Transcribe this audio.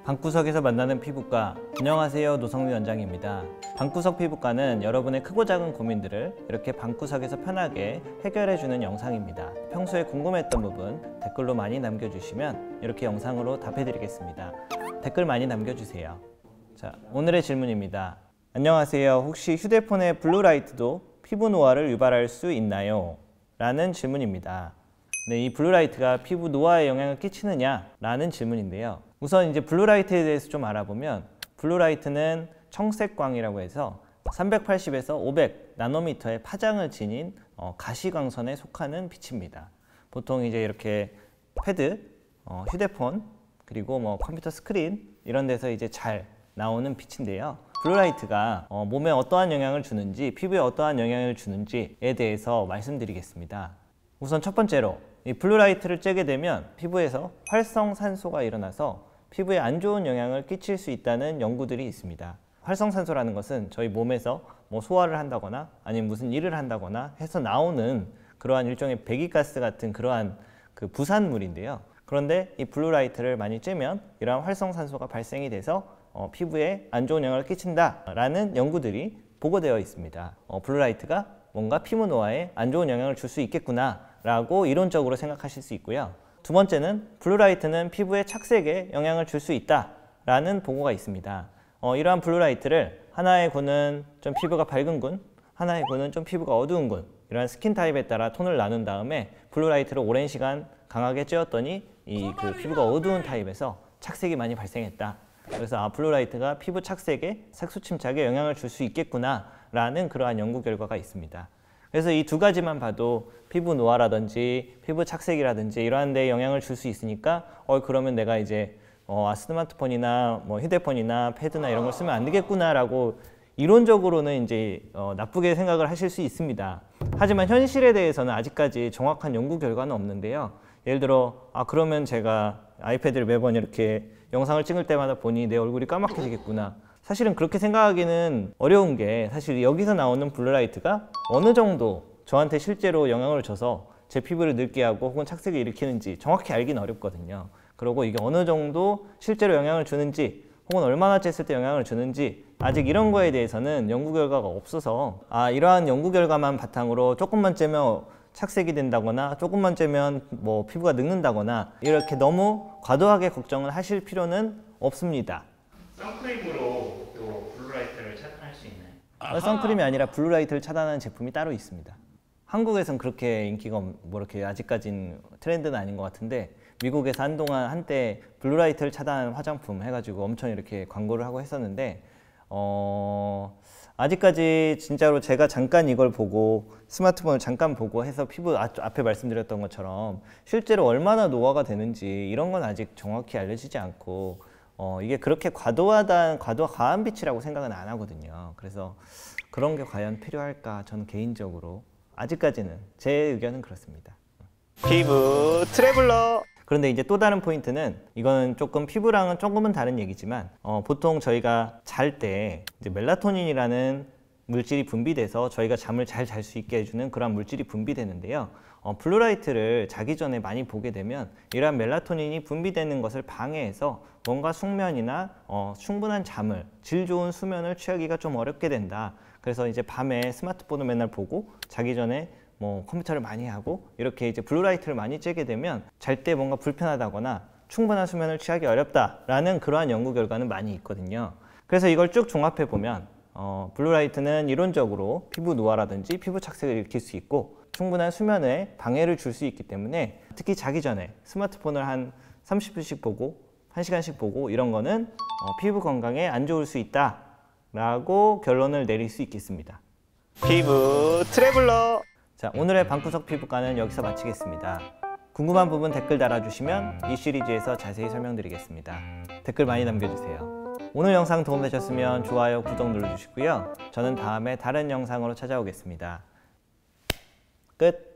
방구석에서 만나는 피부과. 안녕하세요, 노성미 원장입니다. 방구석 피부과는 여러분의 크고 작은 고민들을 이렇게 방구석에서 편하게 해결해주는 영상입니다. 평소에 궁금했던 부분 댓글로 많이 남겨주시면 이렇게 영상으로 답해드리겠습니다. 댓글 많이 남겨주세요. 자, 오늘의 질문입니다. 안녕하세요. 혹시 휴대폰의 블루라이트도 피부 노화를 유발할 수 있나요? 라는 질문입니다. 네, 이 블루라이트가 피부 노화에 영향을 끼치느냐? 라는 질문인데요. 우선 이제 블루라이트에 대해서 좀 알아보면, 블루라이트는 청색광이라고 해서 380에서 500 나노미터의 파장을 지닌 가시광선에 속하는 빛입니다. 보통 이제 이렇게 패드, 휴대폰, 그리고 뭐 컴퓨터 스크린 이런 데서 이제 잘 나오는 빛인데요. 블루라이트가 몸에 어떠한 영향을 주는지, 피부에 어떠한 영향을 주는지에 대해서 말씀드리겠습니다. 우선 첫 번째로, 이 블루라이트를 쬐게 되면 피부에서 활성산소가 일어나서 피부에 안 좋은 영향을 끼칠 수 있다는 연구들이 있습니다. 활성산소라는 것은 저희 몸에서 뭐 소화를 한다거나 아니면 무슨 일을 한다거나 해서 나오는 그러한 일종의 배기가스 같은 그러한 그 부산물인데요. 그런데 이 블루라이트를 많이 쬐면 이러한 활성산소가 발생이 돼서 피부에 안 좋은 영향을 끼친다라는 연구들이 보고되어 있습니다. 블루라이트가 뭔가 피부 노화에 안 좋은 영향을 줄 수 있겠구나 라고 이론적으로 생각하실 수 있고요. 두 번째는 블루라이트는 피부의 착색에 영향을 줄 수 있다 라는 보고가 있습니다. 이러한 블루라이트를 하나의 군은 좀 피부가 밝은 군, 하나의 군은 좀 피부가 어두운 군, 이러한 스킨 타입에 따라 톤을 나눈 다음에 블루라이트를 오랜 시간 강하게 쬐었더니 그 피부가 어두운 타입에서 착색이 많이 발생했다. 그래서 블루라이트가 피부 착색에, 색소 침착에 영향을 줄 수 있겠구나 라는 그러한 연구 결과가 있습니다. 그래서 이 두 가지만 봐도 피부 노화라든지 피부 착색이라든지 이러한 데에 영향을 줄 수 있으니까 그러면 내가 이제 스마트폰이나 뭐 휴대폰이나 패드나 이런 걸 쓰면 안 되겠구나 라고 이론적으로는 이제 나쁘게 생각을 하실 수 있습니다. 하지만 현실에 대해서는 아직까지 정확한 연구 결과는 없는데요. 예를 들어 그러면 제가 아이패드를 매번 이렇게 영상을 찍을 때마다 보니 내 얼굴이 까맣게지겠구나. 사실은 그렇게 생각하기는 어려운 게, 사실 여기서 나오는 블루라이트가 어느 정도 저한테 실제로 영향을 줘서 제 피부를 늙게 하고 혹은 착색을 일으키는지 정확히 알기는 어렵거든요. 그리고 이게 어느 정도 실제로 영향을 주는지 혹은 얼마나 쬐을 때 영향을 주는지 아직 이런 거에 대해서는 연구 결과가 없어서 이러한 연구 결과만 바탕으로 조금만 쬐면 착색이 된다거나 조금만 쬐면 뭐 피부가 늙는다거나 이렇게 너무 과도하게 걱정을 하실 필요는 없습니다. 선크림으로 또 블루라이트를 차단할 수 있나요? 선크림이 아니라 블루라이트를 차단하는 제품이 따로 있습니다. 한국에선 그렇게 인기가 뭐 이렇게 아직까지는 트렌드는 아닌 것 같은데, 미국에서 한때 블루라이트를 차단하는 화장품 해가지고 엄청 이렇게 광고를 하고 했었는데, 아직까지 진짜로 제가 잠깐 이걸 보고 스마트폰을 잠깐 보고 해서 피부 앞에 말씀드렸던 것처럼 실제로 얼마나 노화가 되는지 이런 건 아직 정확히 알려지지 않고, 이게 그렇게 과한 빛이라고 생각은 안 하거든요. 그래서 그런 게 과연 필요할까? 저는 개인적으로 아직까지는 제 의견은 그렇습니다. 피부 트래블러. 그런데 이제 또 다른 포인트는, 이거는 조금 피부랑은 조금은 다른 얘기지만 보통 저희가 잘 때 이제 멜라토닌이라는 물질이 분비돼서 저희가 잠을 잘 잘 수 있게 해주는 그런 물질이 분비되는데요. 블루라이트를 자기 전에 많이 보게 되면 이러한 멜라토닌이 분비되는 것을 방해해서 뭔가 숙면이나 충분한 잠을, 질 좋은 수면을 취하기가 좀 어렵게 된다. 그래서 이제 밤에 스마트폰을 맨날 보고 자기 전에 뭐 컴퓨터를 많이 하고 이렇게 이제 블루라이트를 많이 쬐게 되면 잘 때 뭔가 불편하다거나 충분한 수면을 취하기 어렵다라는 그러한 연구 결과는 많이 있거든요. 그래서 이걸 쭉 종합해 보면 블루라이트는 이론적으로 피부 노화라든지 피부 착색을 일으킬 수 있고 충분한 수면에 방해를 줄 수 있기 때문에, 특히 자기 전에 스마트폰을 한 30분씩 보고 1시간씩 보고 이런 거는 피부 건강에 안 좋을 수 있다 라고 결론을 내릴 수 있겠습니다. 피부 트래블러. 자, 오늘의 방구석 피부과는 여기서 마치겠습니다. 궁금한 부분 댓글 달아주시면 이 시리즈에서 자세히 설명드리겠습니다. 댓글 많이 남겨주세요. 오늘 영상 도움되셨으면 좋아요, 구독 눌러주시고요. 저는 다음에 다른 영상으로 찾아오겠습니다. 끝.